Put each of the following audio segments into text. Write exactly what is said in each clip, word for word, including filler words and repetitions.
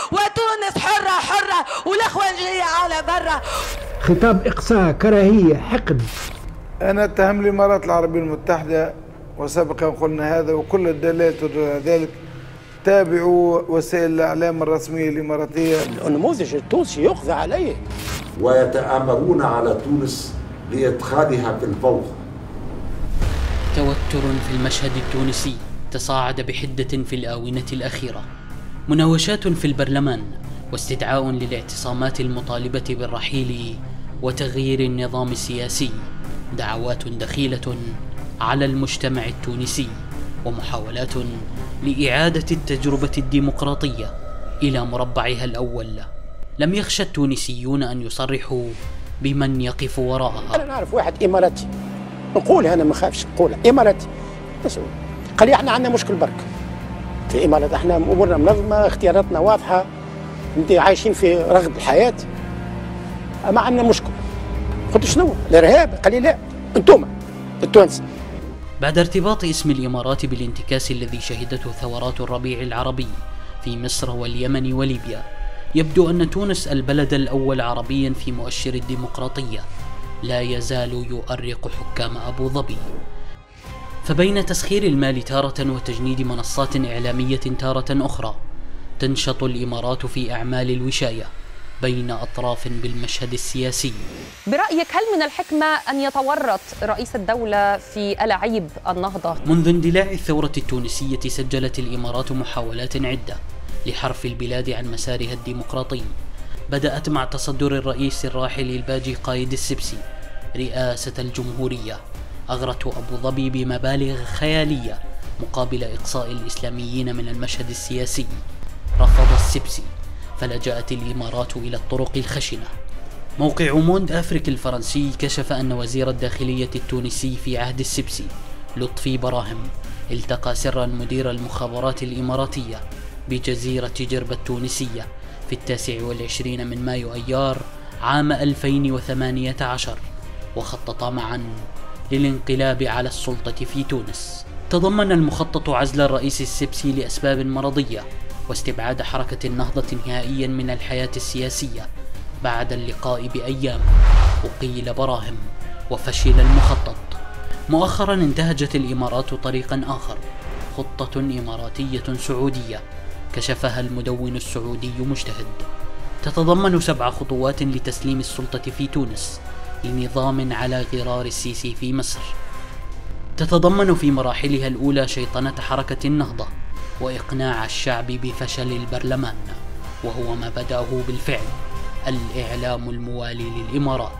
وتونس حرة حرة والإخوانجية على برا. خطاب إقصاء، كراهية، حقد. أنا أتهم الإمارات العربية المتحدة وسبقا قلنا هذا، وكل الدلالات ذلك. تابعوا وسائل الإعلام الرسمية الإماراتية. النموذج التونسي يقضى عليه، ويتآمرون على تونس لإدخالها في الفوضى. توتر في المشهد التونسي تصاعد بحدة في الآونة الأخيرة. مناوشات في البرلمان واستدعاء للاعتصامات المطالبة بالرحيل وتغيير النظام السياسي، دعوات دخيلة على المجتمع التونسي، ومحاولات لإعادة التجربة الديمقراطية إلى مربعها الأول. لم يخشى التونسيون أن يصرحوا بمن يقف وراءها. أنا نعرف واحد إماراتي، نقولها أنا ما خافش نقولها، إماراتي بس قال لي احنا عندنا مشكل برك في الإمارات، احنا أمورنا منظمة، اختياراتنا واضحة، انت عايشين في رغد الحياة، ما عندنا مشكل. قلت شنو؟ الإرهاب؟ قال لي لا، انتم التوانسة. بعد ارتباط اسم الإمارات بالانتكاس الذي شهدته ثورات الربيع العربي في مصر واليمن وليبيا، يبدو أن تونس البلد الأول عربيا في مؤشر الديمقراطية لا يزال يؤرق حكام أبو ظبي. فبين تسخير المال تارة وتجنيد منصات إعلامية تارة أخرى، تنشط الإمارات في أعمال الوشاية بين أطراف بالمشهد السياسي. برأيك هل من الحكمة أن يتورط رئيس الدولة في ألاعيب النهضة؟ منذ اندلاع الثورة التونسية سجلت الإمارات محاولات عدة لحرف البلاد عن مسارها الديمقراطي. بدأت مع تصدر الرئيس الراحل الباجي قايد السبسي رئاسة الجمهورية، أغرته أبو ظبي بمبالغ خيالية مقابل إقصاء الإسلاميين من المشهد السياسي. رفض السبسي، فلجأت الإمارات إلى الطرق الخشنة. موقع موند أفريك الفرنسي كشف أن وزير الداخلية التونسي في عهد السبسي لطفي براهم التقى سرا مدير المخابرات الإماراتية بجزيرة جربة التونسية في التاسع والعشرين من مايو أيار عام ألفين وثمانية عشر، وخططا معا للانقلاب على السلطة في تونس. تضمن المخطط عزل الرئيس السبسي لأسباب مرضية واستبعاد حركة النهضة نهائيا من الحياة السياسية. بعد اللقاء بأيام أقيل براهم وفشل المخطط. مؤخرا انتهجت الإمارات طريقا آخر، خطة إماراتية سعودية كشفها المدون السعودي مجتهد، تتضمن سبع خطوات لتسليم السلطة في تونس لنظام على غرار السيسي في مصر. تتضمن في مراحلها الأولى شيطنة حركة النهضة وإقناع الشعب بفشل البرلمان، وهو ما بدأه بالفعل الإعلام الموالي للإمارات.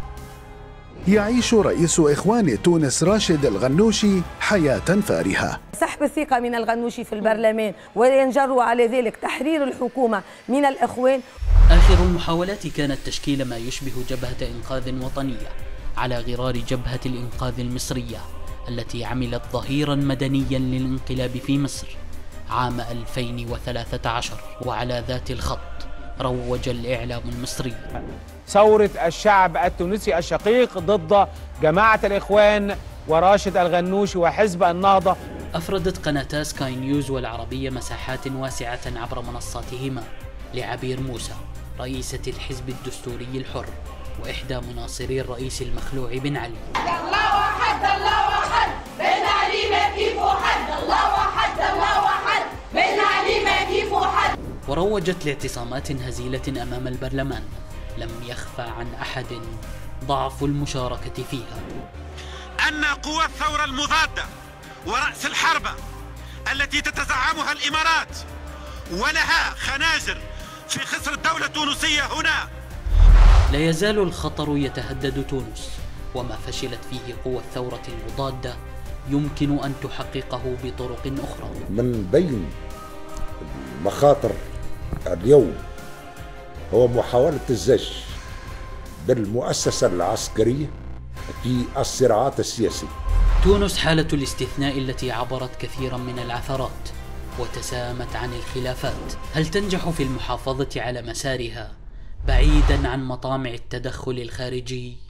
يعيش رئيس إخوان تونس راشد الغنوشي حياة فارهة. سحب الثقة من الغنوشي في البرلمان وينجر على ذلك تحرير الحكومة من الإخوان. آخر المحاولات كانت تشكيل ما يشبه جبهة إنقاذ وطنية على غرار جبهة الإنقاذ المصرية التي عملت ظهيرا مدنيا للانقلاب في مصر عام ألفين وثلاثة عشر. وعلى ذات الخط روج الإعلام المصري ثورة الشعب التونسي الشقيق ضد جماعة الإخوان وراشد الغنوشي وحزب النهضة. أفردت قناتا سكاي نيوز والعربية مساحات واسعة عبر منصاتهما لعبير موسى رئيسة الحزب الدستوري الحر وإحدى مناصري الرئيس المخلوع بن علي. الله واحد الله واحد بن علي ما كيفو حد، الله واحد الله واحد بن علي ما كيفو حد. وروجت لاعتصامات هزيلة أمام البرلمان لم يخفى عن أحد ضعف المشاركة فيها. أن قوى الثورة المضادة ورأس الحربة التي تتزعمها الإمارات ولها خنازر في خصر الدولة التونسية هنا. لا يزال الخطر يتهدد تونس، وما فشلت فيه قوى الثورة المضادة يمكن أن تحققه بطرق أخرى. من بين مخاطر اليوم هو محاولة الزج بالمؤسسة العسكرية في الصراعات السياسية. تونس حالة الاستثناء التي عبرت كثيرا من العثرات وتسامت عن الخلافات. هل تنجح في المحافظة على مسارها بعيدا عن مطامع التدخل الخارجي؟